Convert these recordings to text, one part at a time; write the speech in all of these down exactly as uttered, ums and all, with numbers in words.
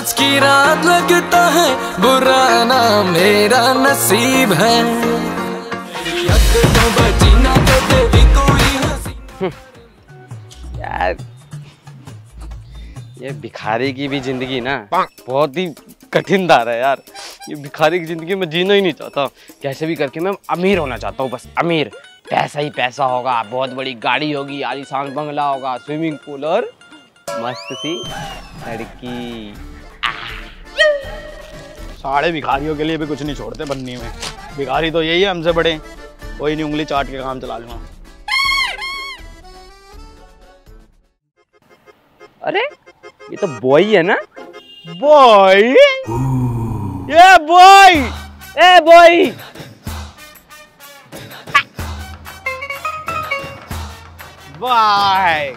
आज की रात लगता है बुरा ना मेरा नसीब है। तो बची ना कभी कोई हंसी। यार ये भिखारी की भी जिंदगी ना बहुत ही कठिन दार है यार। ये भिखारी की जिंदगी में जीना ही नहीं चाहता। कैसे भी करके मैं अमीर होना चाहता हूँ, बस अमीर। पैसा ही पैसा होगा, बहुत बड़ी गाड़ी होगी, आलीशान बंगला होगा, स्विमिंग पूल और मस्त सी लड़की। साढ़े भिखारियों के लिए भी कुछ नहीं छोड़ते बनने में। भिखारी तो यही है हमसे बड़े। कोई नहीं, उंगली चाट के काम चला लूंगा। अरे ये तो बॉय है ना? बॉय? ये बॉय? ए बॉय, बॉय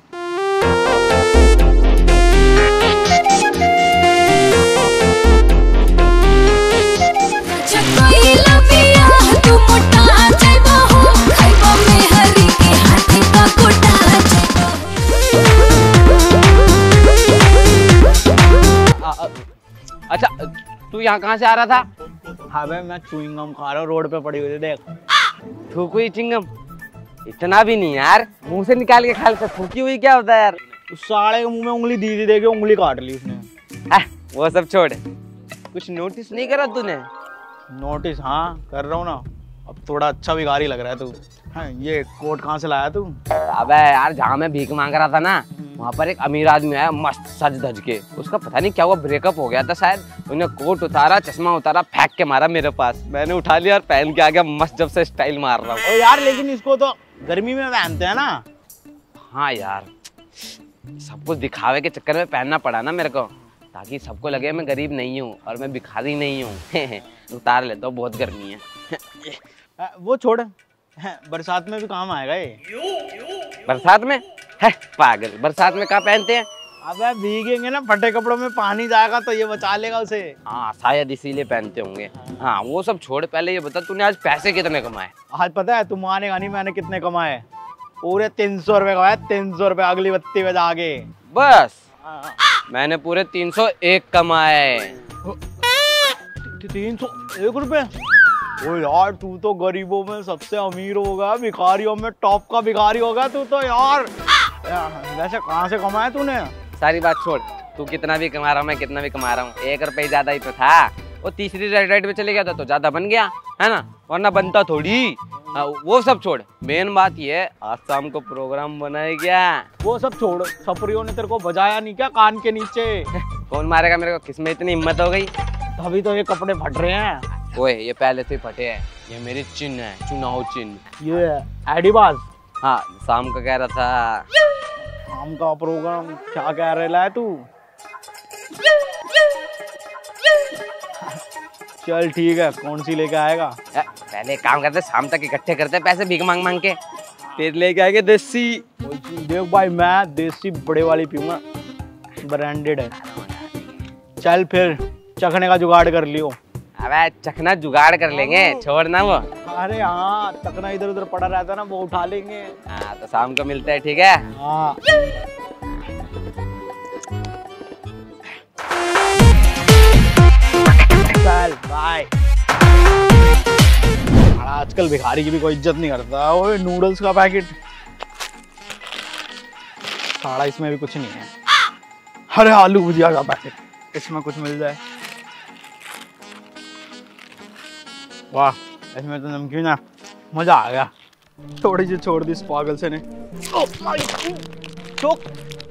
अच्छा तू यहाँ कहाँ से आ रहा था? हाँ भाई, मैं चुइंगम खा रहा हूँ, रोड पे पड़ी हुई थी, देख। थूकी हुई चिंगम? इतना भी नहीं यार, मुंह से निकाल के खा लेता। थूकी हुई क्या होता है यार? उस साले के मुंह में उंगली दी थी, देखे उंगली काट ली उसने। आ, वो सब छोड़, कुछ नोटिस नहीं करा तूने? नोटिस? हाँ कर रहा हूँ ना। अब थोड़ा अच्छा भिखारी लग रहा है तू। हाँ, ये कोट कहाँ से लाया तू? अबे यार, जहाँ मैं भीख मांग रहा था ना, वहाँ पर एक अमीर आदमी आया मस्त सज धज के। उसका पता नहीं क्या हुआ, ब्रेकअप हो गया था शायद। उन्हें कोट उतारा, चश्मा उतारा, फेंक के मारा मेरे पास। मैंने उठा लिया और पहन के आ गया, मस्त जब से स्टाइल मार रहा हूँ। यार लेकिन इसको तो गर्मी में पहनते हैं ना। हाँ यार, सब कुछ दिखावे के चक्कर में पहनना पड़ा ना मेरे को, ताकि सबको लगे मैं गरीब नहीं हूँ और मैं भिखारी नहीं हूँ। उतार लेता हूँ, बहुत गर्मी है। वो छोड़, बरसात में भी काम आएगा ये। बरसात में? है पागल, बरसात में कहाँ पहनते हैं? अबे भीगेंगे ना, फटे कपड़ों में पानी जाएगा तो ये बचा लेगा उसे। हाँ शायद इसीलिए पहनते होंगे। हाँ वो सब छोड़, पहले ये बता तूने आज पैसे कितने कमाए? आज पता है, तुम मानेगा नहीं मैंने कितने कमाए। पूरे तीन सौ रुपए कमाए, तीन सौ रुपए अगली बत्ती में जाके। बस? मैंने पूरे तीन सौ एक कमाए। तीन सौ एक रुपए? ओ यार, तू तो गरीबों में सबसे अमीर होगा, भिखारियों में टॉप का भिखारी होगा तू तो यार। वैसे कहाँ से कमाया तूने? सारी बात छोड़, तू कितना भी कमा रहा हूँ, मैं कितना भी कमा रहा हूँ, एक रुपये ज्यादा ही तो था। वो तीसरी रेड राइड में चले गया था तो ज्यादा बन गया है ना, वरना बनता थोड़ी। आ, वो सब छोड़, मेन बात ये है, आज शाम को प्रोग्राम बनाए क्या? वो सब छोड़, छपरियों ने तेरे को बजाया नहीं क्या कान के नीचे? कौन मारेगा मेरे को, किसमें इतनी हिम्मत हो गई? अभी तो ये कपड़े फट रहे हैं। ओए ये पहले से फटे हैं, ये मेरी चिन्ह है, चुनाव चिन्ह। ये एडिबाज? हाँ शाम का कह रहा था। शाम का प्रोग्राम क्या कह रहा है तू? चल ठीक है, कौन सी लेके आएगा? पहले काम करते, शाम तक इकट्ठे करते पैसे भीख मांग मांग के, फिर लेके आएंगे देसी। देख भाई, मैं देसी बड़े वाली पीऊंगा, ब्रांडेड है। चल फिर चखने का जुगाड़ कर लियो। अबे चखना जुगाड़ कर लेंगे, छोड़ना वो। अरे हाँ, चखना इधर उधर पड़ा रहता ना, वो उठा लेंगे। हाँ तो शाम को मिलते हैं, ठीक है? हाँ। चल बाय। आजकल भिखारी की भी कोई इज्जत नहीं करता। ओए नूडल्स का पैकेट, साड़ा इसमें भी कुछ नहीं है। अरे आलू भुजिया का पैकेट, इसमें कुछ मिल जाए। वाह, इसमें तो नमकीन है, मजा आ गया। थोड़ी सी छोड़ दी इस पागल से ने। चुप।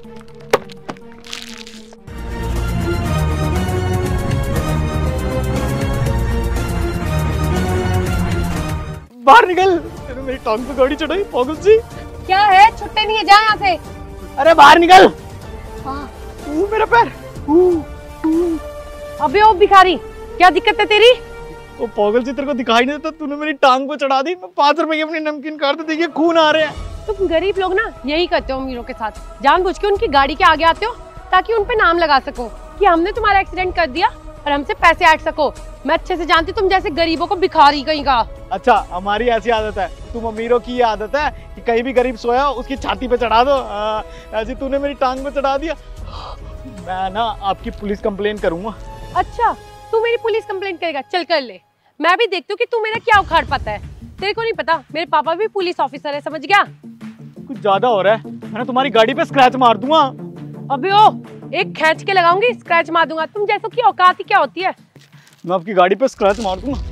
बाहर निकल, तेरे मेरी टांग पे गाड़ी चढ़ाई पागल सी। क्या है, छुट्टे नहीं है, जा यहाँ से। अरे बाहर निकल। हाँ। ऊ मेरा पैर। ऊ ऊ। अबे ओ भिखारी, क्या दिक्कत है तेरी? वो पागल सी, तेरे को दिखाई नहीं देता, तूने मेरी टांग पे चढ़ा दी। मैं पाँच रुपए की अपनी नमकीन काटते देखिए खून आ रहे हैं। तुम गरीब लोग ना यही करते हो अमीरों के साथ, जानबूझ के उनकी गाड़ी के आगे आते हो ताकि उन पे नाम लगा सको कि हमने तुम्हारा एक्सीडेंट कर दिया और हमसे पैसे ऐंठ सको। मैं अच्छे से जानती तुम जैसे गरीबों को भिखारी कहीं का। अच्छा, हमारी ऐसी आदत है, तुम अमीरों की ये आदत है कि कहीं भी गरीब सोया हो उसकी छाती पे चढ़ा दो। आ, ऐसे तूने मेरी टांग पे चढ़ा दिया। मैं ना आपकी पुलिस कंप्लेन करूंगा। अच्छा, तू मेरी पुलिस कंप्लेंट करेगा? चल कर ले, मैं भी देखती हूँ कि तू मेरा क्या उखाड़ पाता है। तेरे को नहीं पता मेरे पापा भी पुलिस ऑफिसर है, समझ गया? कुछ ज्यादा हो रहा है, मैं तुम्हारी गाड़ी पे स्क्रैच मार दूंगा। अबे ओ, एक खींच के लगाऊंगी, स्क्रैच मार दूंगा। तुम जैसों की औकात ही क्या होती है? मैं आपकी गाड़ी पे स्क्रैच मार दूंगा।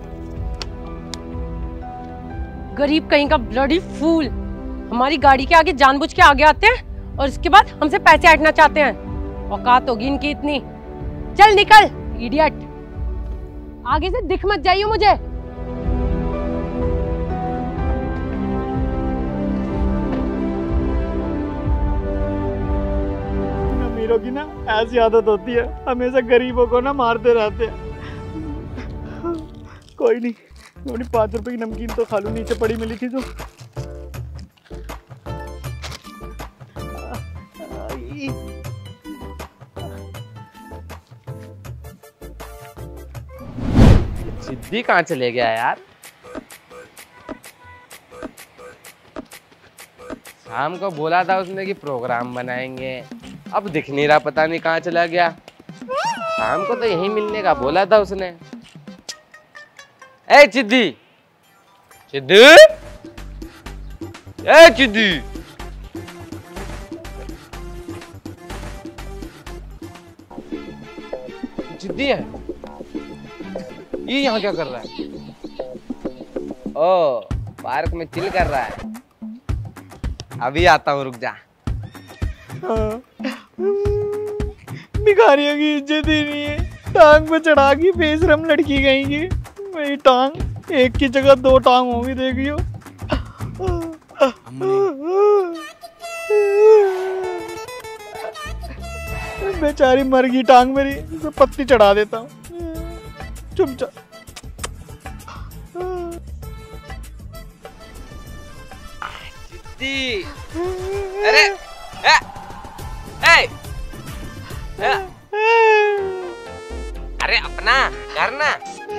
गरीब कहीं का ब्लडी फूल, हमारी गाड़ी के आगे जानबूझ के आगे आते हैं और इसके बाद हमसे पैसे ऐंठना चाहते हैं। औकात होगी इनकी इतनी। चल निकल इडियट, आगे से दिख मत जाइयो मुझे। अमीरों की ना ऐसी आदत होती है, हमेशा गरीबों को ना मारते रहते हैं। कोई नहीं, अपनी पाँच रुपए की नमकीन तो खा लूं, नीचे पड़ी मिली थी जो। सिद्धि कहाँ चले गया यार? शाम को बोला था उसने कि प्रोग्राम बनाएंगे, अब दिख नहीं रहा, पता नहीं कहाँ चला गया। शाम को तो यहीं मिलने का बोला था उसने। ए चिद्दी, चिद्दी, ए चिद्दी, चिद्दी है ये, यहाँ क्या कर रहा है? ओ, पार्क में चिल कर रहा है। अभी आता हूँ, रुक जा। भिखारियों की इज्जत ही नहीं है, टांग पे चढ़ा के बेशरम लड़की गई। मेरी टांग एक की जगह दो टांग होगी, देखियो। बेचारी मर गई टांग मेरी, तो पत्ती चढ़ा देता हूँ। चुपचाप। अरे ए, ए, ए, अरे अपना करना।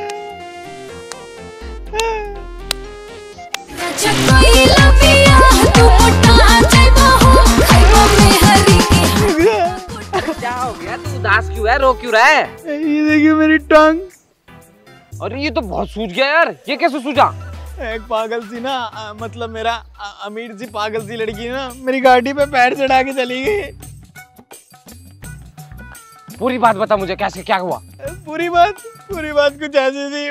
क्या हो गया? तू उदास क्यों है? रो क्यों रहा है? ये देखिए मेरी टांग। अरे ये तो बहुत सूज गया यार, ये कैसे सूजा? एक पागल सी ना, आ, मतलब मेरा आ, अमीर सी पागल सी लड़की ना मेरी गाड़ी पे पैर चढ़ा के चली गई। पूरी बात बता मुझे, कैसे क्या हुआ? पूरी बात पूरी बात कुछ ऐसी थी।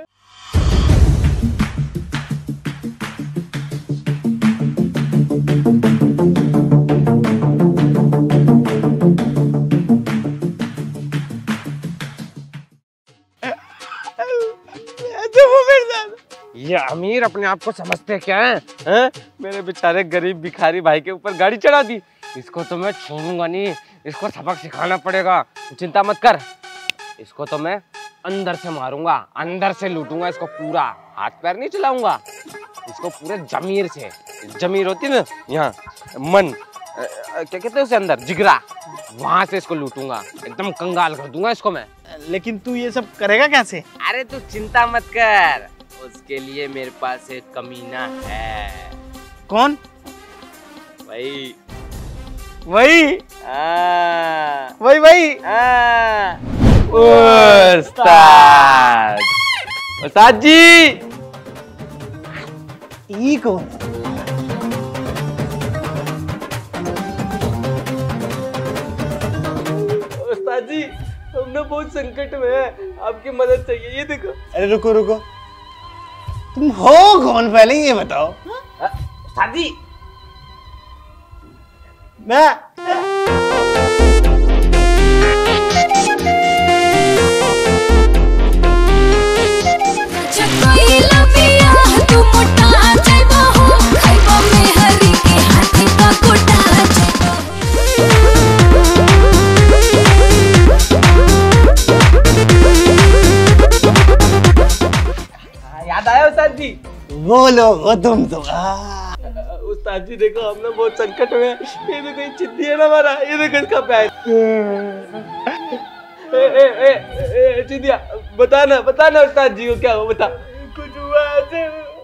ये अमीर अपने आप को समझते क्या है, हैं? मेरे बेचारे गरीब भिखारी भाई के ऊपर गाड़ी चढ़ा दी। इसको तो मैं छोड़ूंगा नहीं, इसको सबक सिखाना पड़ेगा। चिंता मत कर, इसको तो मैं अंदर से मारूंगा, अंदर से लूटूंगा इसको पूरा। हाथ पैर नहीं चलाऊंगा, इसको पूरे जमीर से। जमीर होती ना यहाँ, मन क्या कहते हैं उसे, अंदर जिगरा, वहां से इसको लूटूंगा, एकदम कंगाल कर दूंगा इसको मैं। लेकिन तू ये सब करेगा कैसे? अरे तू चिंता मत कर, उसके लिए मेरे पास एक कमीना है। कौन? वही वही आ, वही वही उस्ताद, उस्ताद जी। ये कौन? उस्ताद जी, हम ना बहुत संकट में है, आपकी मदद चाहिए। ये देखो। अरे रुको रुको, तुम हो कौन पहले ये बताओ। उस्ताद जी, मैं याद आया उस्ताद जी? बोलो वो तुम तो। उस्ताद जी देखो, हम ना बहुत संकट में है। ये देखो, ये चिद्दी है ना हमारा, ये देखो इसका पैर। ए ए ए ए चिदिया बता ना बता ना उस्ताद जी को क्या हुआ बता। कुछ हुआ ऐसे।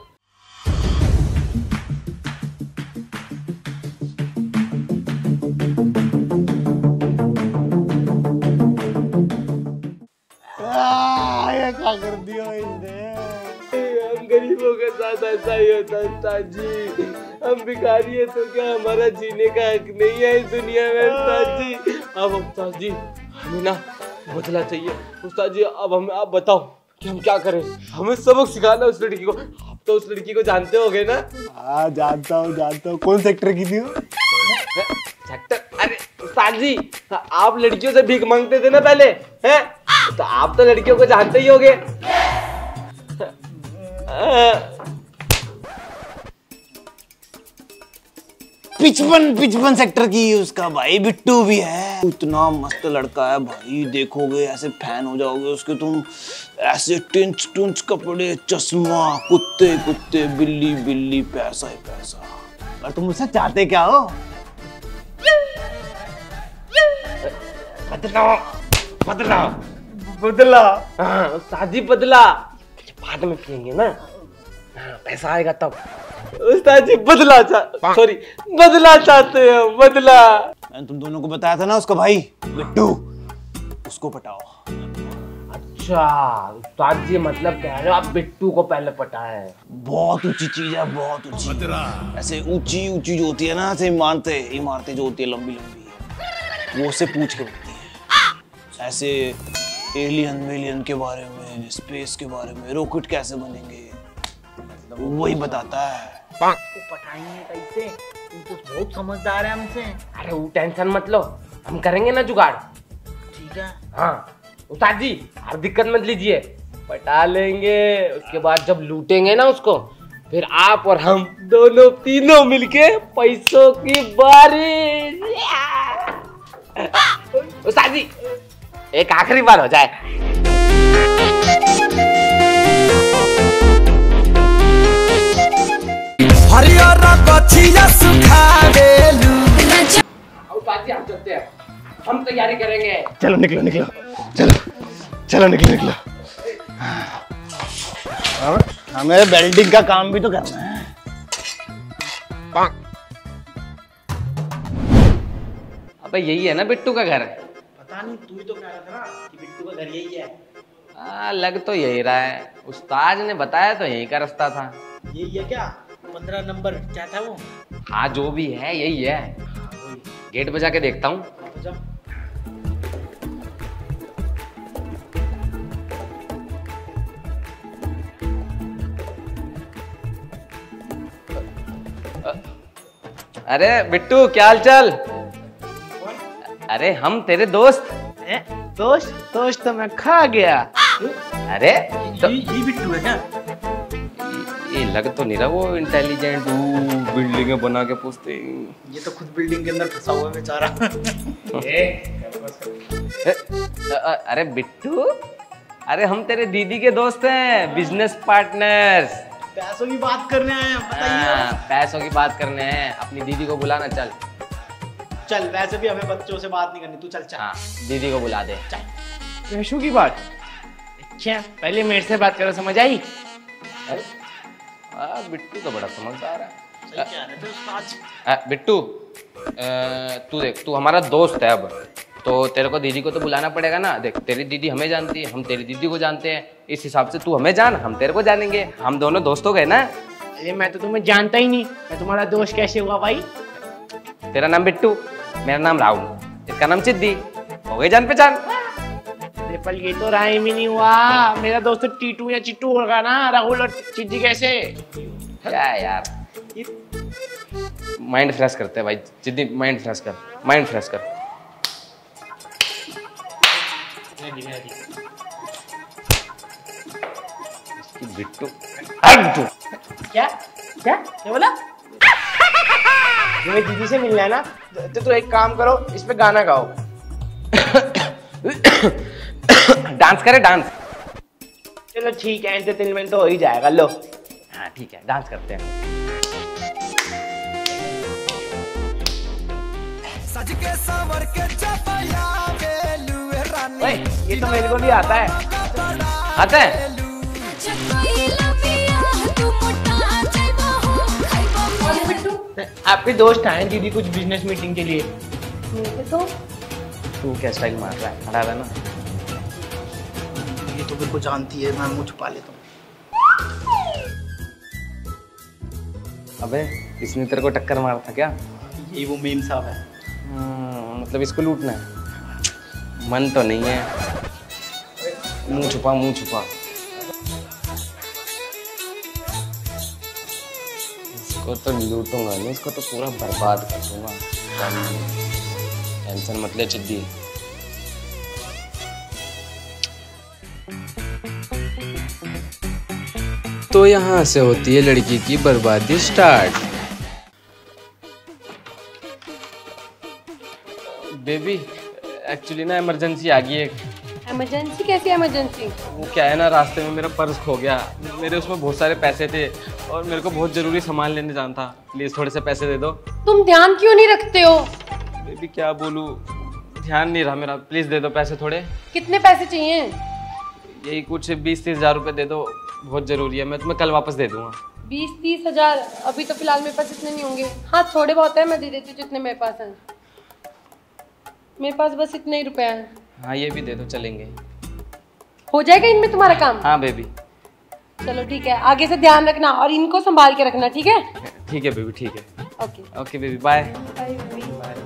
ये क्या कर दिया इसने? हम गरीबों के साथ ऐसा ही होता है उस्ताद जी। हम भिखारी है तो क्या हमारा जीने का हक नहीं है इस दुनिया में उस्ताद जी। अब उस्ताद जी हमें ना बदला चाहिए उस्ताद जी। अब हमें आप बताओ कि हम क्या करें। हमें सबक सिखाना उस लड़की को। आप तो उस लड़की को जानते होगे ना? हाँ जानता हूँ जानता हूँ। कौन सेक्टर की थी वो? सेक्टर? अरे उस्ताद जी आप लड़कियों से भीख मांगते थे ना पहले हैं? तो आप तो लड़कियों को जानते ही होगे। पिचपन पिचपन सेक्टर की उसका भाई बिट्टू भी है। इतना मस्त लड़का है भाई, देखोगे ऐसे फैन हो जाओगे उसके तुम। ऐसे टिंच टुंच कपड़े, चश्मा, कुत्ते कुत्ते, बिल्ली बिल्ली, पैसा ही पैसा। और तुम मुझसे चाहते क्या हो? बदला बदला बदला। हाँ उस्ताद जी बदला बाद में पियेंगे ना। हाँ, पैसा आएगा तब। उस्ताद जी बदला चा सॉरी बदला चाहते हैं बदला। मैंने तुम दोनों को बताया था ना उसका भाई बिट्टू, उसको पटाओ। अच्छा उस्ताद जी मतलब कह रहे हो आप बिट्टू को पहले पटाए? बहुत ऊंची चीज है, बहुत ऊंची। ऐसे ऊंची ऊंची जो होती है ना, ऐसे इमारतें इमारतें जो होती है लंबी लंबी, वो उससे पूछ के बनती है। ऐसे एलियन वेलियन के बारे में, स्पेस के बारे में, रॉकेट कैसे बनेंगे वही बताता है। उसको पटाएंगे कैसे? तुम तो बहुत समझदार है हमसे। अरे वो टेंशन मत लो, हम करेंगे ना जुगाड़। ठीक है। हाँ उस्ताद जी आप दिक्कत मत लीजिए, पटा लेंगे। उसके बाद जब लूटेंगे ना उसको, फिर आप और हम दोनों तीनों मिलके पैसों की बारिश। उस्ताद जी एक आखिरी बार हो जाए। हरियाणा कछिया सुखावेलू। उस्ताद जी हम चलते हैं, हम तैयारी करेंगे। चलो निकलो निकलो चलो चलो निकलो निकलो। हमें वेल्डिंग का काम भी तो करना है। अबे यही है ना बिट्टू का घर? पता नहीं, तू ही तो कह रहा था ना कि बिट्टू का घर यही है। आ, लग तो यही रहा है, उस्ताद ने बताया तो यही का रास्ता था। यही है क्या? पंद्रह नंबर क्या था वो? हाँ जो भी है यही है। गेट बजा के देखता हूँ। अरे बिट्टू क्या हाल चाल? अरे हम तेरे दोस्त। ए, दोस्त दोस्त तो मैं खा गया। अरे तो ये, ये बिट्टू है क्या? ये लग तो नहीं रहा वो इंटेलिजेंट बिल्डिंगें बना के पूछते। ये तो खुद बिल्डिंग के अंदर फंसा हुआ है बेचारा। अरे बिट्टू, अरे हम तेरे दीदी के दोस्त हैं, बिजनेस पार्टनर्स। पैसों की बात करने आए हैं, बताइए। पैसों की बात करने हैं, अपनी दीदी को बुलाना। चल चल, वैसे भी हमें बच्चों से बात नहीं करनी, तू चल चल। हाँ दीदी को बुला दे। चल। पैसों की बात? अच्छा पहले मेरे से बात करो, समझ आई? अरे आ, बिट्टू तो बड़ा समझदार है। सही कह रहे थे उस्ताद। आ, बिट्टू तू देख, तू हमारा दोस्त है अब, तो तेरे को दीदी को तो बुलाना पड़ेगा ना। देख तेरी दीदी हमें जानती है, हम तेरी दीदी को जानते हैं, इस हिसाब से तू हमें जान, हम तेरे को जानेंगे। हम दोनों दोस्त हो गए ना। अरे मैं तो तुम्हें जानता ही नहीं, मैं तुम्हारा दोस्त कैसे हुआ भाई? तेरा नाम बिट्टू, मेरा नाम राहुल, इसका नाम चिद्दी, हो गए जान पहचान। पर ये तो राइम ही नहीं हुआ। मेरा दोस्त टीटू या चिट्टू होगा ना, राहुल और चिद्दी कैसे? क्या यार, माइंड फ्रेश करते हैं भाई। चिद्दी माइंड फ्रेश कर, माइंड फ्रेश कर। बिट्टू बिट्टू क्या क्या क्या बोला? तुम्हें दीदी से मिलना है ना, तो तू एक काम करो, इस पे गाना गाओ। डांस करे डांस। चलो ठीक है, एंटरटेनमेंट तो हो ही जाएगा। लो हाँ ठीक है, डांस करते हैं। सज के सावर के चपया बेलू रानी। ओए, ये तो मेरे को भी आता है। आता है? आपके दोस्त आए दीदी कुछ बिजनेस मीटिंग के लिए। मेरे तो तू क्या स्टाइल मार रहा है? खड़ा रहना। ये तो मेरे को जानती है, मैं मुंह छुपा लेता हूँ। अबे इसने तेरे को टक्कर मारा था क्या? ये वो मेम साहब है। हम्म, मतलब इसको लूटना है? मन तो नहीं है। मुंह छुपा, मुंह छुपा। इसको तो लूटूंगा नहीं, इसको तो पूरा बर्बाद कर दूंगा। टेंशन मत ले चिद्दी। तो यहाँ से होती है लड़की की बर्बादी स्टार्ट। बेबी एक्चुअली ना इमरजेंसी आ गई है। इमरजेंसी? कैसी इमरजेंसी? वो क्या है ना, रास्ते में मेरा पर्स खो गया। मेरे उसमें बहुत सारे पैसे थे और मेरे को बहुत ज़रूरी सामान लेने जाना था। प्लीज़ थोड़े से पैसे दे दो। तुम ध्यान क्यों नहीं रखते हो? बेबी क्या बोलूँ, ध्यान नहीं रहा मेरा। प्लीज़ दे दो पैसे थोड़े। कितने पैसे चाहिए? यही कुछ बीस तीस हज़ार रुपये दे दो, बहुत ज़रूरी है। मैं तुम्हें कल वापस दे दूँगा। बीस तीस हजार? अभी तो फिलहाल मेरे पास इतने नहीं होंगे। हाँ थोड़े बहुत है, मैं दे देती हूँ जितने मेरे पास हैं। मेरे पास बस इतने ही रुपए हैं। हाँ ये भी दे दो, चलेंगे। हो जाएगा इनमें तुम्हारा काम? हाँ बेबी। चलो ठीक है, आगे से ध्यान रखना और इनको संभाल के रखना, ठीक है? ठीक है बेबी, ठीक है। Okay okay baby, bye. Bye baby.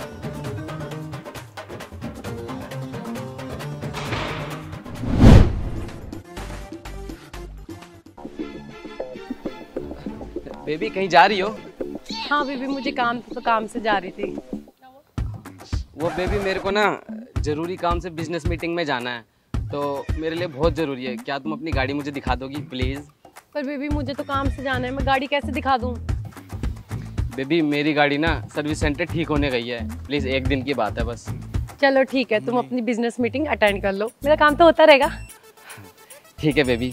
Baby कहीं जा रही हो? हाँ बेबी मुझे काम था तो काम से जा रही थी। वो बेबी मेरे को ना ज़रूरी काम से बिजनेस मीटिंग में जाना है, तो मेरे लिए बहुत ज़रूरी है। क्या तुम अपनी गाड़ी मुझे दिखा दोगी प्लीज़? पर बेबी मुझे तो काम से जाना है, मैं गाड़ी कैसे दिखा दूँ? बेबी मेरी गाड़ी ना सर्विस सेंटर ठीक होने गई है, प्लीज़ एक दिन की बात है बस। चलो ठीक है, तुम अपनी बिजनेस मीटिंग अटेंड कर लो, मेरा काम तो होता रहेगा। ठीक है baby.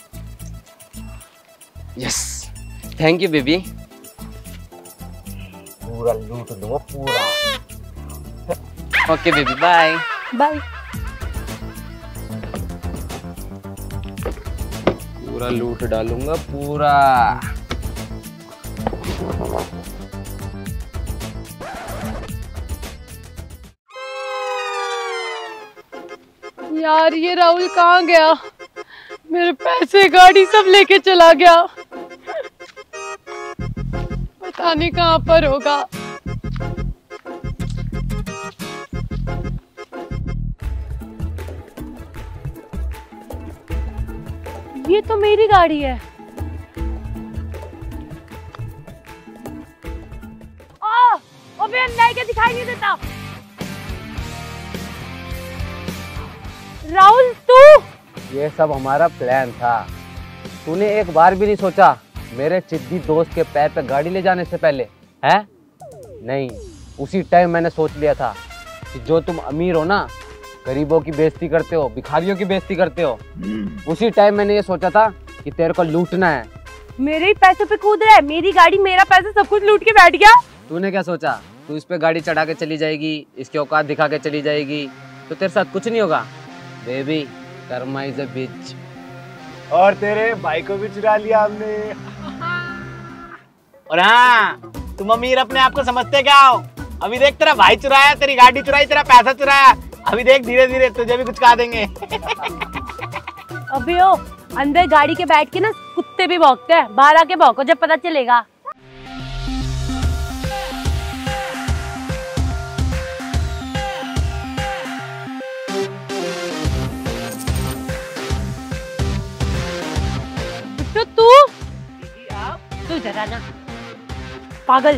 Yes thank you baby. पूरा लूट दूंगा पूरा। Okay baby, bye bye. पूरा लूट डालूंगा पूरा। यार ये राहुल कहाँ गया? मेरे पैसे गाड़ी सब लेके चला गया, पता नहीं कहाँ पर होगा। ये तो मेरी गाड़ी है। आ, अबे अंदर के दिखाई नहीं देता। राहुल तू? ये सब हमारा प्लान था। तूने एक बार भी नहीं सोचा मेरे चिद्दी दोस्त के पैर पे गाड़ी ले जाने से पहले? है नहीं, उसी टाइम मैंने सोच लिया था कि जो तुम अमीर हो ना, गरीबों की बेइज्जती करते हो, भिखारियों की बेइज्जती करते हो, उसी टाइम मैंने ये सोचा था कि तेरे को लूटना है। मेरे ही पैसों पे कूद रहा है, मेरी गाड़ी मेरा पैसा सब कुछ लूट के बैठ गया। तूने क्या सोचा तू इस पे गाड़ी चढ़ा के चली जाएगी, इसके औकात दिखा के चली जाएगी तो तेरे साथ कुछ नहीं होगा? Baby karma is a bitch. और तेरे भाई को भी चुरा लिया हमने। और हाँ, तुम अमीर अपने आप को समझते क्या हो? अभी देख तेरा भाई चुराया, तेरी गाड़ी चुराई, तेरा पैसा चुराया। अभी देख धीरे धीरे तुझे भी कुछ खा देंगे। अबे ओ, अंदर गाड़ी के बैठ के ना कुत्ते भी भौंकते हैं, बाहर आके भौंको जब पता चलेगा। तो तू तू जरा ना पागल।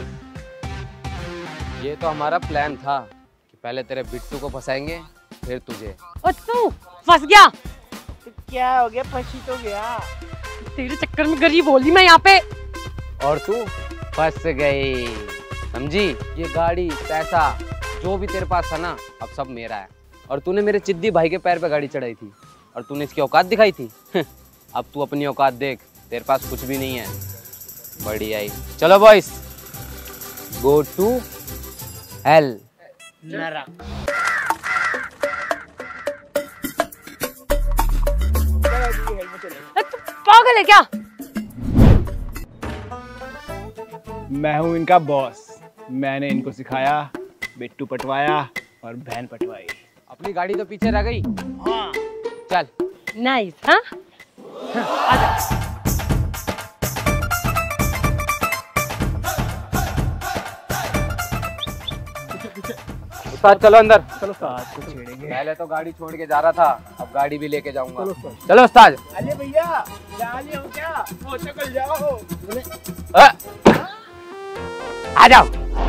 ये तो हमारा प्लान था कि पहले तेरे बिट्टू को फंसाएंगे फिर तुझे। और तू फंस गया। क्या हो गया? फंसी तो गया। तेरे चक्कर में गरीब होली मैं यहाँ पे। और तू फंस गई, समझी? ये गाड़ी पैसा जो भी तेरे पास था ना, अब सब मेरा है। और तूने मेरे चिद्दी भाई के पैर पे गाड़ी चढ़ाई थी और तूने इसकी औकात दिखाई थी। अब तू अपनी औकात देख, तेरे पास कुछ भी नहीं है। बढ़िया ही। चलो बॉयज, गो टू हेल। तू पागल है क्या? मैं हूँ इनका बॉस। मैंने इनको सिखाया, बिट्टू पटवाया और बहन पटवाई। अपनी गाड़ी तो पीछे रह गई। हाँ। चल। नाइस। हाँ हाँ, आजा। उस्ताद चलो अंदर। चलो साथ को छेड़ेंगे। पहले तो गाड़ी छोड़ के जा रहा था, अब गाड़ी भी लेके जाऊंगा। चलो उस्ताद। अरे भैया जा लियो क्या? वो चल जाओ। आ जाओ।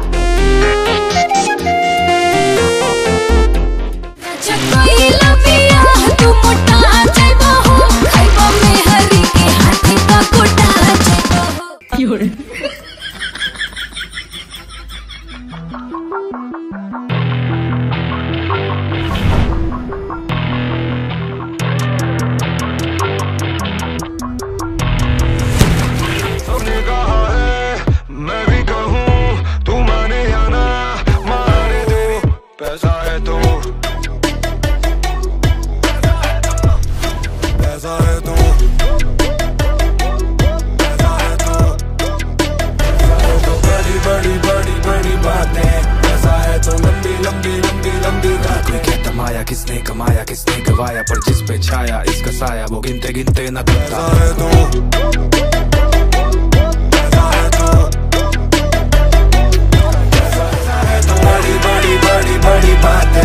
किसने कमाया किसने गवाया, पर जिस पे छाया इसका साया वो गिनते गिनते न थकता है। तो बड़ी बड़ी बड़ी बड़ी बातें